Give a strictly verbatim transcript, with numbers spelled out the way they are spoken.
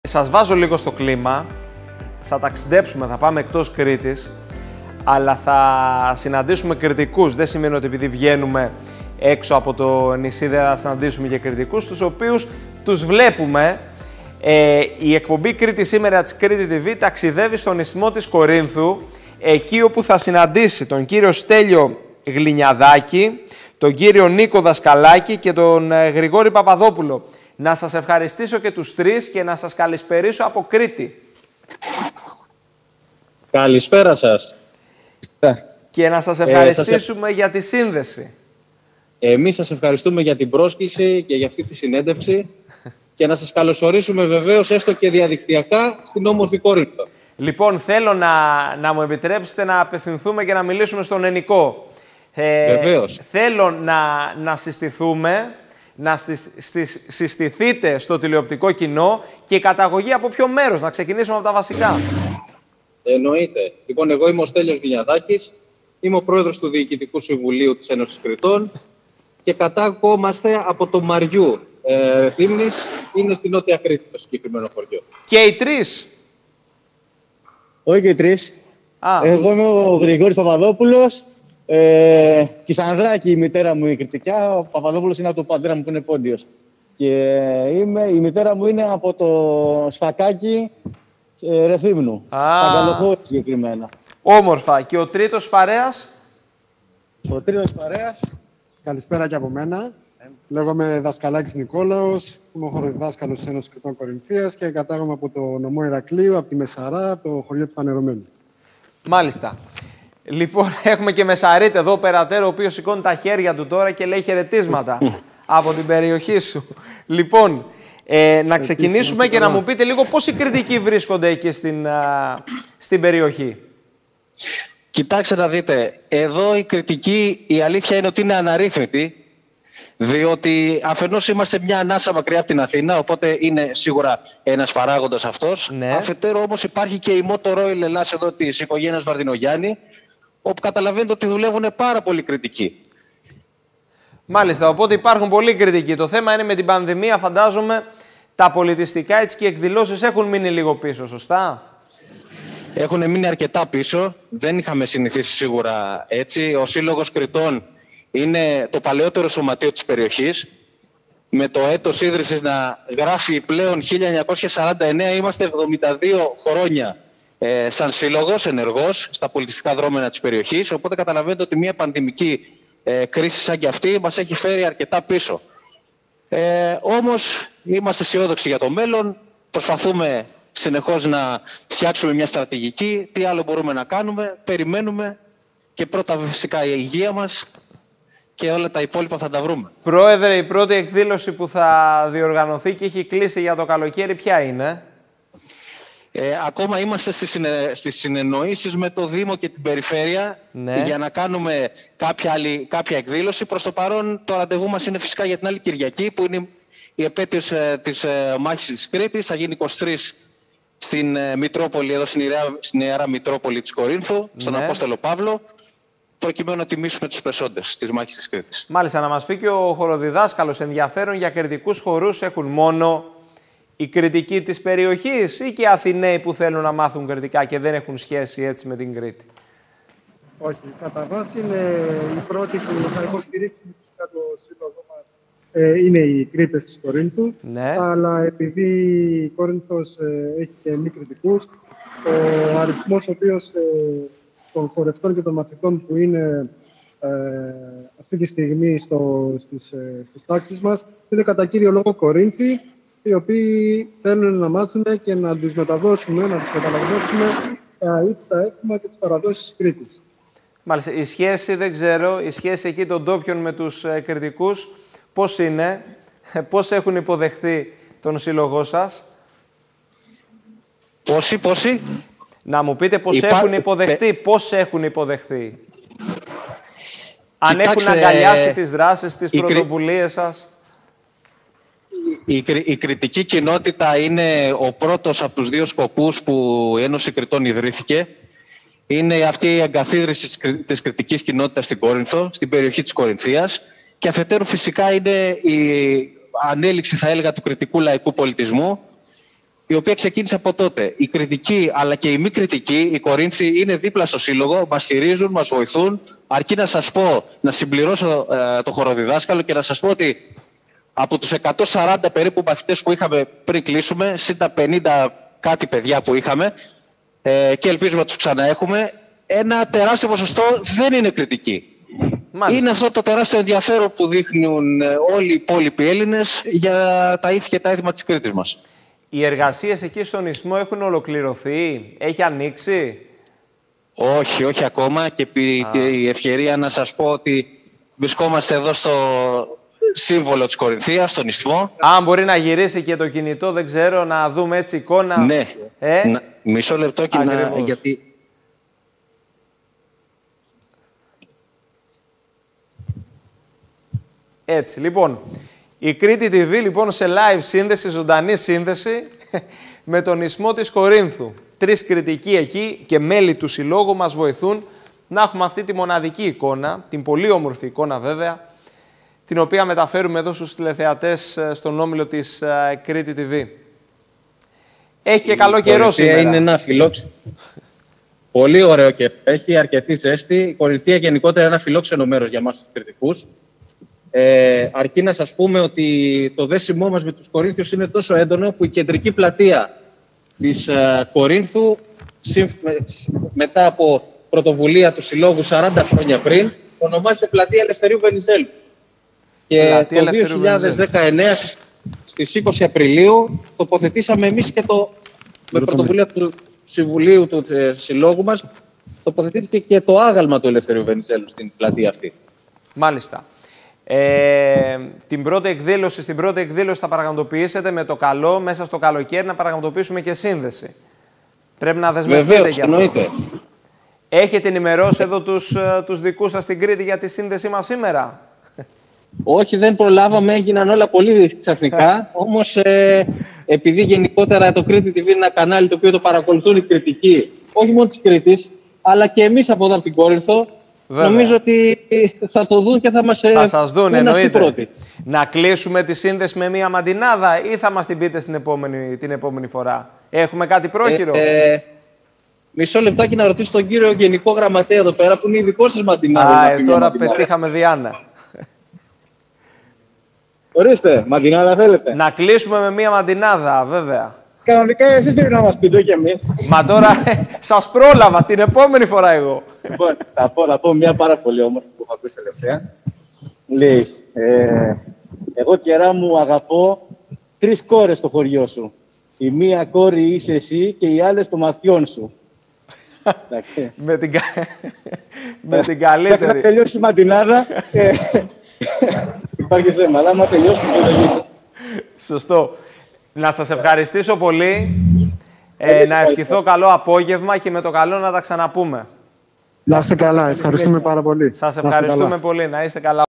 Σας βάζω λίγο στο κλίμα, θα ταξιδέψουμε, θα πάμε εκτός Κρήτης, αλλά θα συναντήσουμε κριτικούς. Δεν σημαίνει ότι επειδή βγαίνουμε έξω από το νησί δεν θα συναντήσουμε και κριτικούς, τους οποίους τους βλέπουμε. Ε, η εκπομπή Κρήτη σήμερα της Κρήτη τι βι ταξιδεύει στον ισθμό της Κορίνθου, εκεί όπου θα συναντήσει τον κύριο Στέλιο Γλινιαδάκη, τον κύριο Νίκο Δασκαλάκη και τον ε, Γρηγόρη Παπαδόπουλο. Να σας ευχαριστήσω και τους τρεις και να σας καλησπερίσω από Κρήτη. Καλησπέρα σας. Και να σας ευχαριστήσουμε ε, σας... για τη σύνδεση. Εμείς σας ευχαριστούμε για την πρόσκληση και για αυτή τη συνέντευξη και να σας καλωσορίσουμε βεβαίως έστω και διαδικτυακά στην όμορφη Κόρινθο. Λοιπόν, θέλω να, να μου επιτρέψετε να απευθυνθούμε και να μιλήσουμε στον Ενικό. Ε, βεβαίως. Θέλω να, να συστηθούμε, να στις, στις, συστηθείτε στο τηλεοπτικό κοινό και η καταγωγή από ποιο μέρος, να ξεκινήσουμε από τα βασικά. Εννοείται. Λοιπόν, εγώ είμαι ο Στέλιος Γλινιαδάκης, είμαι ο πρόεδρος του Διοικητικού Συμβουλίου της Ένωσης Κρητών και κατάγομαστε από το Μαριού. Ε, Θύμνης, είναι στη Νότια Κρήτη το συγκεκριμένο χωριό. Και οι τρεις. Όχι και οι τρεις. Α. Εγώ είμαι ο Γρηγόρης Παπαδόπουλος. Ε, Κισανδράκη η μητέρα μου η κριτικά. Ο Παπαδόπουλος είναι από τον πατέρα μου που είναι Πόντιος. Και είμαι, η μητέρα μου είναι από το Σφακάκι ε, Ρεθύμνου. Παγκαλοχώρη συγκεκριμένα. Όμορφα. Και ο τρίτος παρέας. Ο τρίτος παρέας. Καλησπέρα και από μένα. Λέγομαι Δασκαλάκης Νικόλαος, είμαι ο χωροδιδάσκαλος της Ένωσης Κρητών Κορινθίας και κατάγομαι από το νομό Ηρακλείου, από τη Μεσαρά, από το χωριό του Φανερωμένου. Μάλιστα. Λοιπόν, έχουμε και Μεσαρίτη εδώ, περατέρω, ο οποίος σηκώνει τα χέρια του τώρα και λέει χαιρετίσματα από την περιοχή σου. Λοιπόν, ε, να ξεκινήσουμε και να μου πείτε λίγο πώς οι κριτικοί βρίσκονται εκεί στην, α, στην περιοχή. Κοιτάξτε να δείτε, εδώ η κριτική, η αλήθεια είναι ότι είναι αναρρύθμιτη, διότι αφενός είμαστε μια ανάσα μακριά από την Αθήνα, οπότε είναι σίγουρα ένας παράγοντας αυτός. Ναι. Αφετέρου όμως υπάρχει και η Motor Oil Ελλάς εδώ της οικογένειας Βαρδινογιάννη, όπου καταλαβαίνετε ότι δουλεύουν πάρα πολύ κριτικοί. Μάλιστα, οπότε υπάρχουν πολλοί κριτικοί. Το θέμα είναι με την πανδημία, φαντάζομαι, τα πολιτιστικά έτσι και οι εκδηλώσεις έχουν μείνει λίγο πίσω, σωστά? Έχουν μείνει αρκετά πίσω, δεν είχαμε συνηθίσει σίγουρα έτσι. Ο Σύλλογος Κρητών είναι το παλαιότερο σωματείο της περιοχής. Με το έτος ίδρυσης να γράφει πλέον χίλια εννιακόσια σαράντα εννέα, είμαστε εβδομήντα δύο χρόνια ε, σαν σύλλογος, ενεργός, στα πολιτιστικά δρόμενα της περιοχής. Οπότε καταλαβαίνετε ότι μια πανδημική ε, κρίση σαν και αυτή μας έχει φέρει αρκετά πίσω. Ε, όμως είμαστε αισιόδοξοι για το μέλλον, προσπαθούμε συνεχώς να φτιάξουμε μια στρατηγική, τι άλλο μπορούμε να κάνουμε, περιμένουμε και πρώτα φυσικά η υγεία μας και όλα τα υπόλοιπα θα τα βρούμε. Πρόεδρε, η πρώτη εκδήλωση που θα διοργανωθεί και έχει κλείσει για το καλοκαίρι ποια είναι? Ε, ακόμα είμαστε στις, συνε... στις συνεννοήσεις με το Δήμο και την Περιφέρεια, ναι, για να κάνουμε κάποια, άλλη... κάποια εκδήλωση. Προς το παρόν το ραντεβού μας είναι φυσικά για την άλλη Κυριακή, που είναι η επέτειος ε, της ε, μάχης της Κρήτης. Θα γίνει είκοσι τρεις στην ε, Μητρόπολη, εδώ στην Ιερά, στην Ιερά Μητρόπολη της Κορίνθου, στον, ναι, Απόστολο Παύλο, προκειμένου να τιμήσουμε τους πεσόντες της μάχης της Κρήτης. Μάλιστα, να μας πει και ο χοροδιδάσκαλος, ενδιαφέρον για κριτικούς χορούς έχουν μόνο οι κριτικοί της περιοχής ή και οι Αθηναίοι που θέλουν να μάθουν κριτικά και δεν έχουν σχέση έτσι με την Κρήτη? Όχι, κατά βάση είναι η πρώτη που θα υποστηρίξουν φυσικά το σύλλογο μας, ε, είναι οι Κρήτες της Κορίνθου. Ναι. Αλλά επειδή η Κόρινθος ε, έχει και μη κριτικούς, ο αριθμός ο οποίος ε, των χορευτών και των μαθητών που είναι ε, αυτή τη στιγμή στο, στις, ε, στις τάξεις μας είναι κατά κύριο λόγο Κορίνθοι, οι οποίοι θέλουν να μάθουν και να τους μεταδώσουμε, να τους μεταλαμβάνουμε τα ήθη, τα έθιμα και τις παραδόσεις της Κρήτης. Μάλιστα. Η σχέση, δεν ξέρω, η σχέση εκεί των ντόπιων με τους ε, κριτικούς, πώς είναι, πώς έχουν υποδεχθεί τον σύλλογό σας? Πόσοι, πόσοι? Να μου πείτε πώς Υπά... έχουν υποδεχτεί, ε... πώς έχουν υποδεχτεί. Αν Κοιτάξτε, έχουν αγκαλιάσει τις δράσεις, τις η πρωτοβουλίες κρι... σας. Η, η κριτική κοινότητα είναι ο πρώτος από τους δύο σκοπούς που η Ένωση Κρητών ιδρύθηκε. Είναι αυτή η εγκαθίδρυση της κριτικής κοινότητας στην Κόρινθο, στην περιοχή της Κορινθίας. Και αφετέρου φυσικά είναι η ανέλυξη, θα έλεγα, του κριτικού λαϊκού πολιτισμού, η οποία ξεκίνησε από τότε. Η κριτική αλλά και η μη κριτική, οι Κορίνθοι είναι δίπλα στο σύλλογο, μας στηρίζουν, μας βοηθούν. Αρκεί να σας πω, να συμπληρώσω ε, το χοροδιδάσκαλο και να σας πω ότι από τους εκατόν σαράντα περίπου μαθητές που είχαμε πριν κλείσουμε, συν τα πενήντα κάτι παιδιά που είχαμε, ε, και ελπίζουμε να τους ξαναέχουμε, ένα τεράστιο ποσοστό δεν είναι κριτική. Μάλιστα. Είναι αυτό το τεράστιο ενδιαφέρον που δείχνουν όλοι οι υπόλοιποι Έλληνες για τα ήθη και τα έθιμα της Κρήτης μας. Οι εργασίες εκεί στον Ισθμό έχουν ολοκληρωθεί, έχει ανοίξει? Όχι, όχι ακόμα, και επί η ευκαιρία να σας πω ότι βρισκόμαστε εδώ στο σύμβολο της Κορινθίας, στον Ισθμό. Αν μπορεί να γυρίσει και το κινητό, δεν ξέρω, να δούμε έτσι εικόνα. Ναι, ε? να, μισό λεπτό και να, γιατί... Έτσι, λοιπόν, η Κρήτη τι βι λοιπόν σε live σύνδεση, ζωντανή σύνδεση με τον Ισθμό της Κορίνθου. Τρεις κριτικοί εκεί και μέλη του συλλόγου μας βοηθούν να έχουμε αυτή τη μοναδική εικόνα, την πολύ όμορφη εικόνα βέβαια, την οποία μεταφέρουμε εδώ στους τηλεθεατές στον όμιλο της Κρήτη τι βι. Έχει και η καλό καιρό σήμερα. Είναι ένα φιλόξενο. Πολύ ωραίο και έχει αρκετή ζέστη. Η Κορινθία γενικότερα είναι ένα φιλόξενο μέρος για εμάς τους κριτικούς. Ε, αρκεί να σας πούμε ότι το δέσιμό μας με τους Κορίνθιους είναι τόσο έντονο που η κεντρική πλατεία της uh, Κορίνθου με, μετά από πρωτοβουλία του Συλλόγου σαράντα χρόνια πριν ονομάζεται Πλατεία Ελευθερίου Βενιζέλου. Και πλατεία το δύο χιλιάδες δεκαεννέα στις είκοσι Απριλίου τοποθετήσαμε εμείς και το, με πρωτοβουλία του Συμβουλίου του ε, Συλλόγου μας, τοποθετήθηκε και το άγαλμα του Ελευθερίου Βενιζέλου στην πλατεία αυτή. Μάλιστα. Ε, την πρώτη εκδήλωση, στην πρώτη εκδήλωση θα πραγματοποιήσετε με το καλό, μέσα στο καλοκαίρι, να πραγματοποιήσουμε και σύνδεση. Πρέπει να δεσμευτείτε. Βεβαίως, για αυτό. εννοείται. Έχετε ενημερώσει εδώ τους, τους δικούς σας στην Κρήτη για τη σύνδεσή μας σήμερα? Όχι, δεν προλάβαμε, έγιναν όλα πολύ ξαφνικά. Όμως, ε, επειδή γενικότερα το Κρήτη τι βι είναι ένα κανάλι το οποίο το παρακολουθούν οι κριτικοί, όχι μόνο της Κρήτης, αλλά και εμείς από εδώ από την Κόρινθο, βέβαια, νομίζω ότι θα το δουν και θα μας θα σας δουν, εννοείται. Πρώτη. Να κλείσουμε τη σύνδεση με μία μαντινάδα ή θα μας την πείτε στην επόμενη, την επόμενη φορά? Έχουμε κάτι πρόχειρο? Ε, ε, μισό λεπτάκι να ρωτήσω τον κύριο Γενικό Γραμματέα εδώ πέρα που είναι ειδικό στις μαντινάδες. Α, ε, τώρα πετύχαμε Διάννα. Ορίστε, μαντινάδα θέλετε? Να κλείσουμε με μία μαντινάδα, βέβαια. Κανονικά εσείς πρέπει να μας πείτε και εμείς. Μα τώρα σας πρόλαβα την επόμενη φορά εγώ. Λοιπόν, θα πω, θα πω μια πάρα πολύ όμορφη που έχω ακούσει τελευταία. Λέει, ε, εγώ καιρά μου αγαπώ τρεις κόρες στο χωριό σου. Η μία κόρη είσαι εσύ και οι άλλες το ματιόν σου. με, την... με την καλύτερη. Θα τελειώσει η μαντινάδα. ε, υπάρχει θέμα, αλλά άμα τελειώσουμε το τελειώσουμε. Σωστό. Να σας ευχαριστήσω πολύ. Ε, να ευχηθώ καλό απόγευμα και με το καλό να τα ξαναπούμε. Να είστε καλά. Ευχαριστούμε πάρα πολύ. Σας ευχαριστούμε πολύ. Να είστε καλά.